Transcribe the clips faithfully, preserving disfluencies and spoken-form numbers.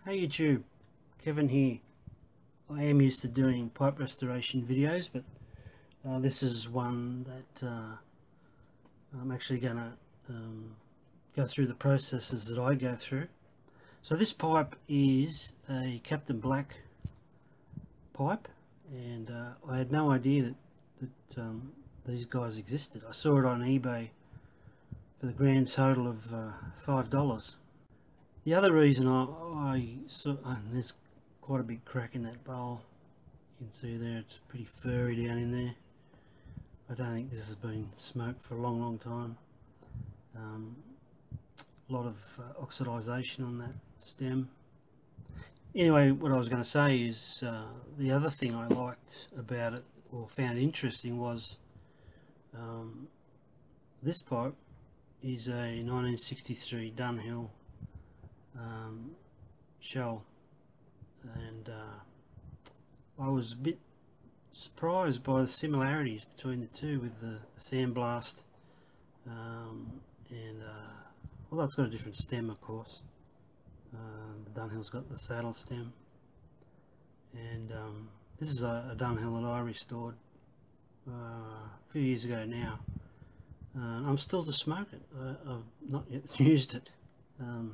Hey YouTube, Kevin here. I am used to doing pipe restoration videos, but uh, this is one that uh, I'm actually going to um, go through the processes that I go through. So this pipe is a Captain Black pipe, and uh, I had no idea that, that um, these guys existed. I saw it on eBay for the grand total of uh, five dollars. The other reason I, I saw, and there's quite a big crack in that bowl, you can see there, it's pretty furry down in there. I don't think this has been smoked for a long long time. Um, a lot of uh, oxidisation on that stem. Anyway, what I was going to say is uh, the other thing I liked about it, or found interesting, was um, this pipe is a nineteen sixty-three Dunhill um, shell, and uh, I was a bit surprised by the similarities between the two, with the, the sandblast um, and uh, although it's got a different stem, of course. Uh, the Dunhill's got the saddle stem, and um, this is a, a Dunhill that I restored uh, a few years ago now. Uh, I'm still to smoke it. I, I've not yet used it. Um,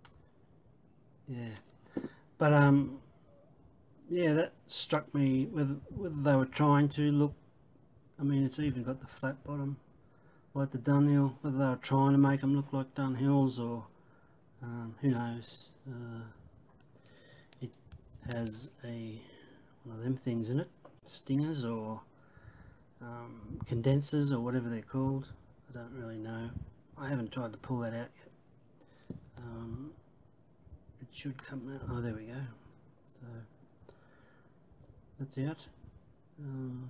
yeah, but um, yeah, that struck me, whether whether they were trying to look. I mean, it's even got the flat bottom, like the Dunhill. Whether they were trying to make them look like Dunhills, or um, who knows. Uh, it has a one of them things in it, stingers or um, condensers or whatever they're called. I don't really know. I haven't tried to pull that out yet. Um, it should come out. Oh, there we go. So that's out. Um,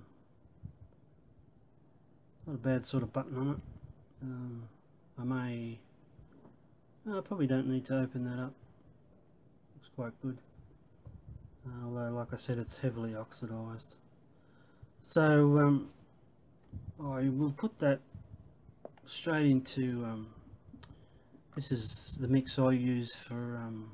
not a bad sort of button on it. Um, I may. Oh, I probably don't need to open that up. Looks quite good. Uh, although, like I said, it's heavily oxidised. So um, I will put that straight into. Um, this is the mix I use for um,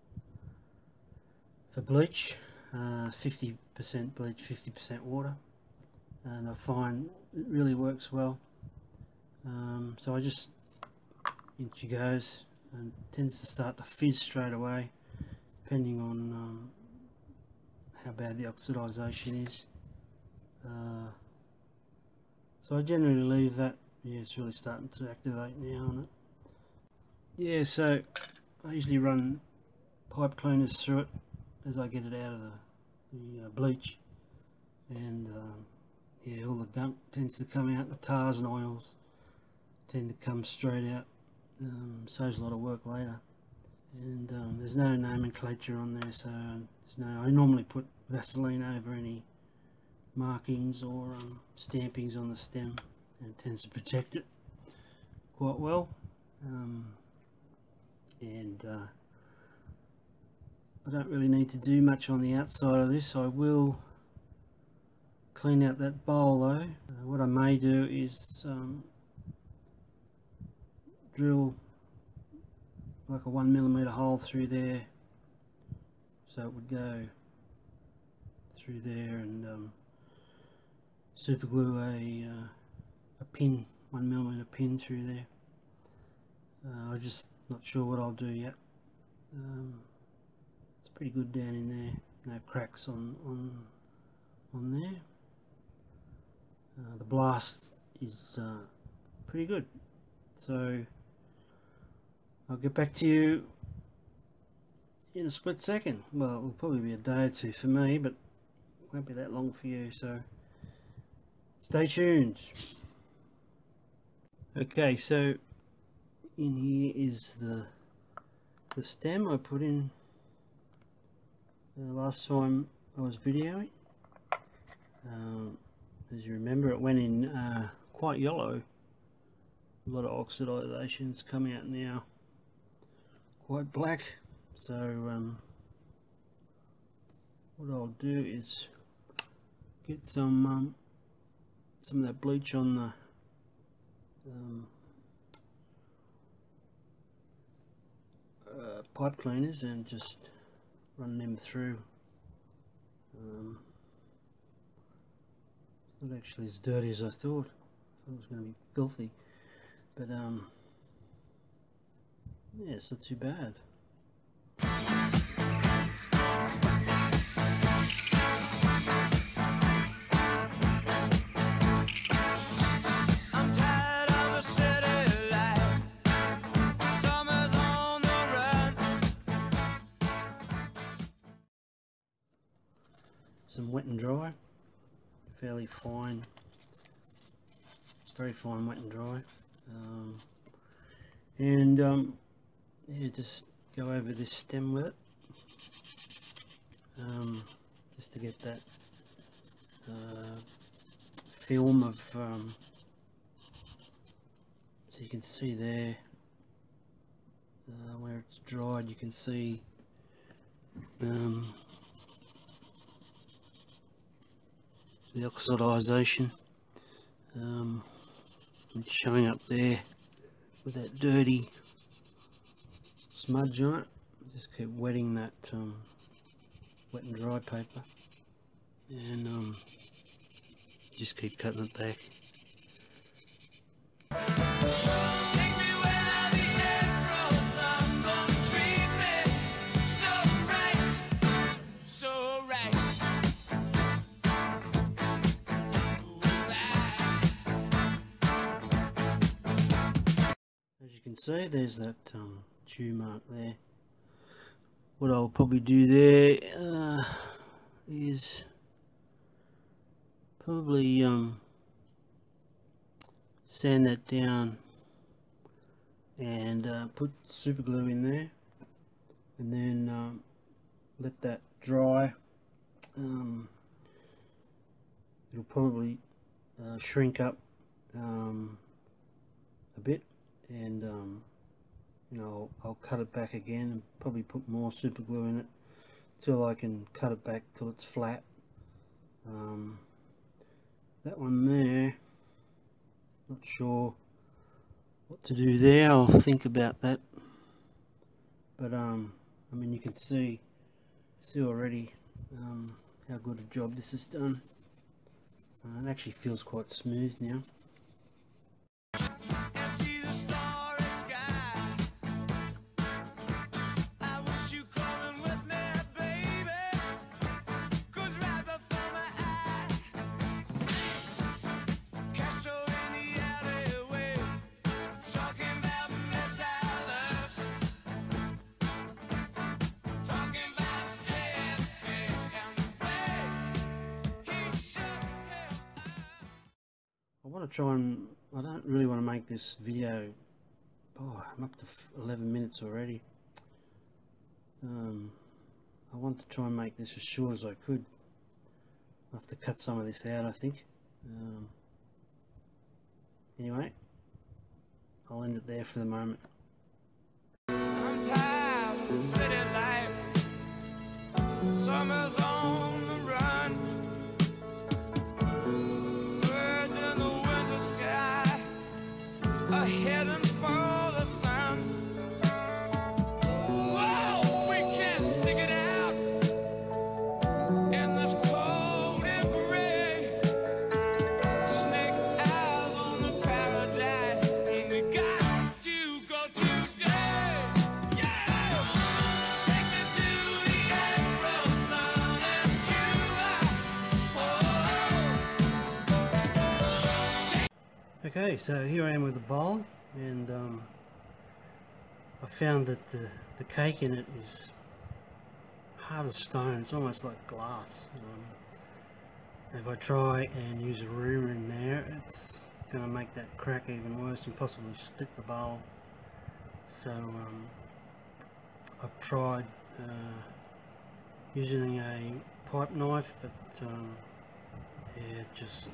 for bleach. fifty percent uh, bleach, fifty percent water, and I find it really works well. Um, so I just, in she goes, and it tends to start to fizz straight away, depending on um, how bad the oxidisation is. Uh, so I generally leave that. Yeah, it's really starting to activate now on it. Yeah, so I usually run pipe cleaners through it as I get it out of the, the uh, bleach, and um, yeah, all the gunk tends to come out. The tars and oils tend to come straight out. Um, saves a lot of work later, and um, there's no nomenclature on there, so there's no. I normally put Vaseline over any markings or um, stampings on the stem, and it tends to protect it quite well. Um, and uh, I don't really need to do much on the outside of this. I will clean out that bowl though. Uh, what I may do is um, drill like a one millimeter hole through there, so it would go through there, and um, super glue a, uh, a pin, one millimeter pin through there. Uh, I'm just not sure what I'll do yet. Um, it's pretty good down in there, no cracks on on on there. Uh, the blast is uh, pretty good, so I'll get back to you in a split second. Well, it will probably be a day or two for me, but it won't be that long for you, so stay tuned. Okay, so in here is the the stem I put in the last time I was videoing. Um, as you remember, it went in uh, quite yellow. A lot of oxidization's come out now, quite black. So um, what I'll do is get some um, some of that bleach on the um, uh, pipe cleaners, and just run them through. Um, it's not actually as dirty as I thought. I thought it was going to be filthy, but um, yeah, it's not too bad. Some wet and dry, fairly fine, very fine wet and dry, um, and um, yeah, just go over this stem with it, um, just to get that uh, film of, um, so you can see there uh, where it's dried, you can see um, the oxidization, um, it's showing up there with that dirty smudge on it. Just keep wetting that um, wet and dry paper, and um, just keep cutting it back. As you can see, there's that um, chew mark there. What I'll probably do there uh, is probably um, sand that down and uh, put super glue in there, and then um, let that dry. Um, it'll probably uh, shrink up um, a bit, and um, you know, I'll, I'll cut it back again and probably put more super glue in it till I can cut it back till it's flat. Um, that one there, not sure what to do there. I'll think about that, but um, I mean, you can see see already um, how good a job this has done. Uh, it actually feels quite smooth now. I want to try and, I don't really want to make this video, oh, I'm up to eleven minutes already. Um, I want to try and make this as short as I could. I have to cut some of this out, I think. Um, anyway, I'll end it there for the moment. I'm tired of the city life. Summer's on the run. Birds in the winter sky are heading for the sun. Whoa, we can't stick it out in this cold and gray. Snake eyes on the paradise, and we got to go today. Yeah, take me to the April sun and Cuba. Oh. Okay, so here I am with the bowl, and um, I found that the, the cake in it is hard as stone. It's almost like glass. Um, if I try and use a ruler in there, it's going to make that crack even worse and possibly split the bowl. So um, I've tried uh, using a pipe knife, but um, yeah, just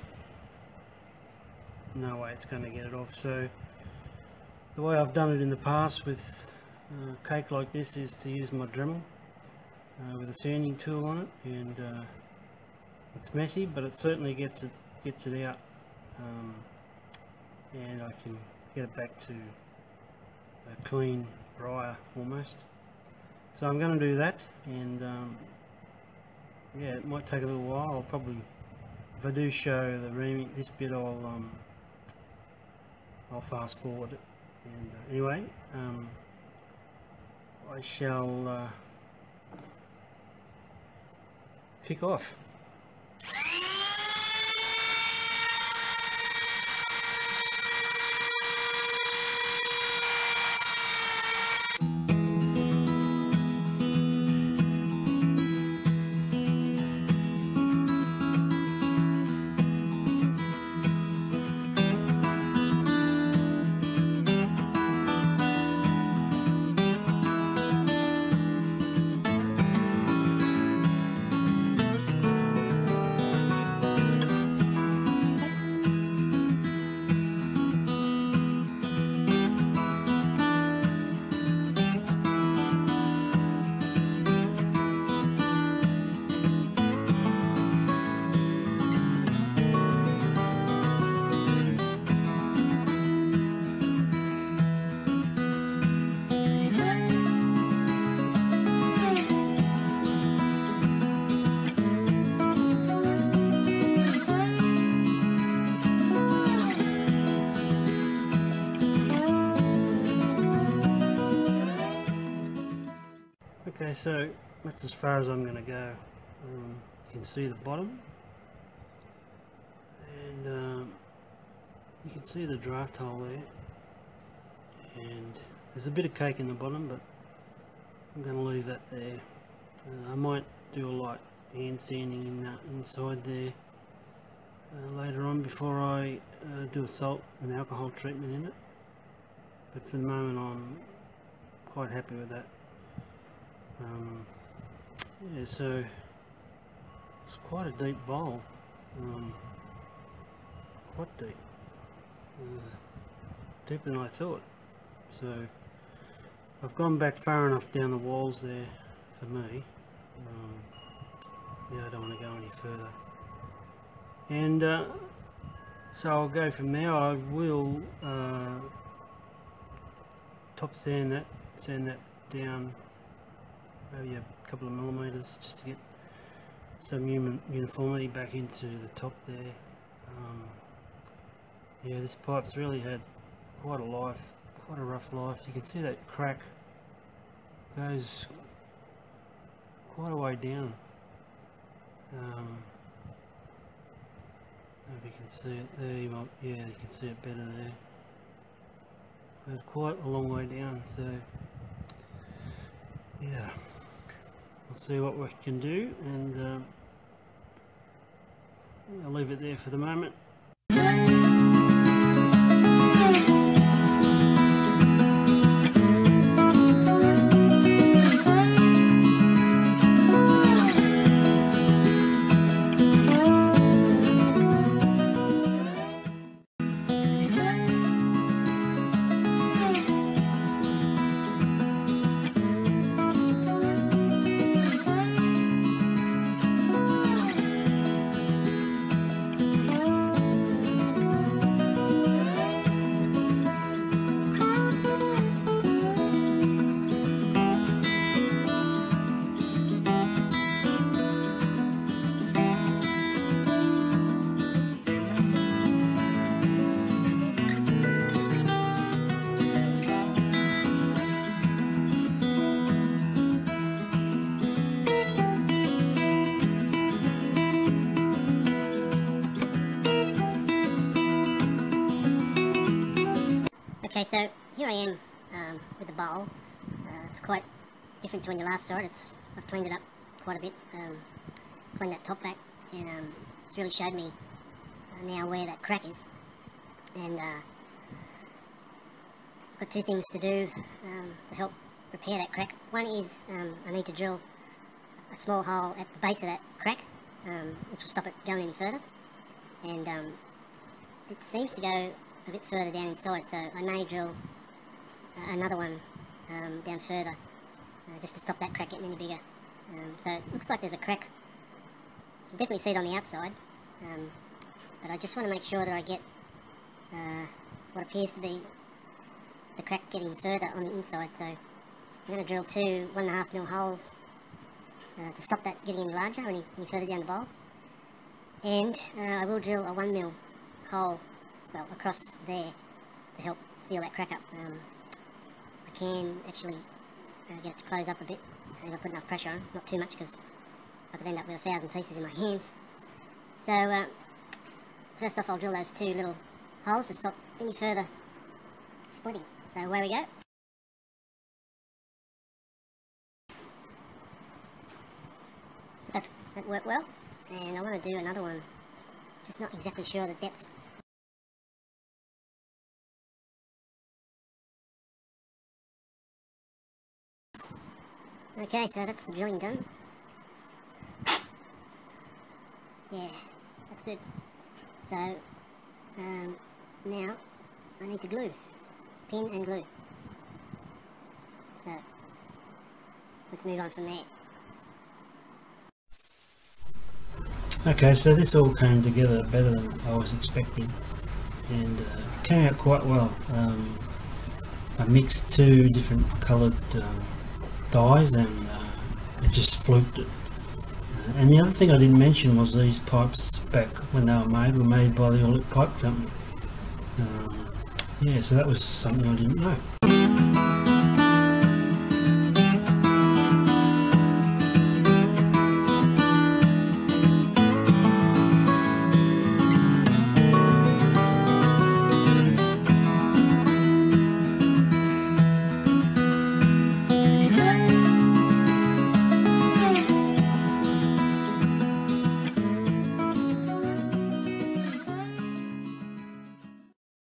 no way it's going to get it off. So the way I've done it in the past with uh, cake like this is to use my Dremel uh, with a sanding tool on it, and uh, it's messy, but it certainly gets it gets it out, um, and I can get it back to a clean briar almost. So I'm going to do that, and um, yeah, it might take a little while. I'll probably, if I do show the reaming, this bit, I'll um, I'll fast forward it. And uh, anyway, um, I shall uh, kick off. Okay, so that's as far as I'm going to go. Um, you can see the bottom, and um, you can see the draft hole there, and there's a bit of cake in the bottom, but I'm going to leave that there. Uh, I might do a light hand sanding in that inside there uh, later on before I uh, do a salt and alcohol treatment in it, but for the moment I'm quite happy with that. Um, yeah, so it's quite a deep bowl, um, quite deep, uh, deeper than I thought. So I've gone back far enough down the walls there for me. Um, yeah, I don't want to go any further, and uh, so I'll go from there. I will uh, top sand that, sand that down maybe a couple of millimeters just to get some uniformity back into the top there. Um, yeah, this pipe's really had quite a life, quite a rough life. You can see that crack goes quite a way down. Um, if you can see it there, you might, yeah, you can see it better there. Goes quite a long way down, so yeah. We'll see what we can do, and um, I'll leave it there for the moment. Okay, so here I am um, with the bowl. Uh, it's quite different to when you last saw it. It's I've cleaned it up quite a bit, um, cleaned that top back, and um, it's really showed me uh, now where that crack is. And uh, I've got two things to do um, to help repair that crack. One is um, I need to drill a small hole at the base of that crack, um, which will stop it going any further. And um, it seems to go a bit further down inside, so I may drill uh, another one um, down further uh, just to stop that crack getting any bigger. Um, so it looks like there's a crack. You can definitely see it on the outside, um, but I just want to make sure that I get uh, what appears to be the crack getting further on the inside. So I'm going to drill two one and a half mil holes uh, to stop that getting any larger any, any further down the bowl. And uh, I will drill a one mil hole, well, across there to help seal that crack up. Um, I can actually uh, get it to close up a bit if I put enough pressure on, not too much because I could end up with a thousand pieces in my hands. So uh, first off I'll drill those two little holes to stop any further splitting. So away we go. So that's, that worked well, and I want to do another one, just not exactly sure the depth. Okay, so that's the drilling done. Yeah, that's good. So, um, now I need to glue, pin and glue. So, let's move on from there. Okay, so this all came together better than I was expecting, and uh, came out quite well. Um, I mixed two different coloured um, dyes and uh, it just fluked it. Uh, and the other thing I didn't mention was these pipes back when they were made were made by the Olik Pipe Company. Um, yeah, so that was something I didn't know.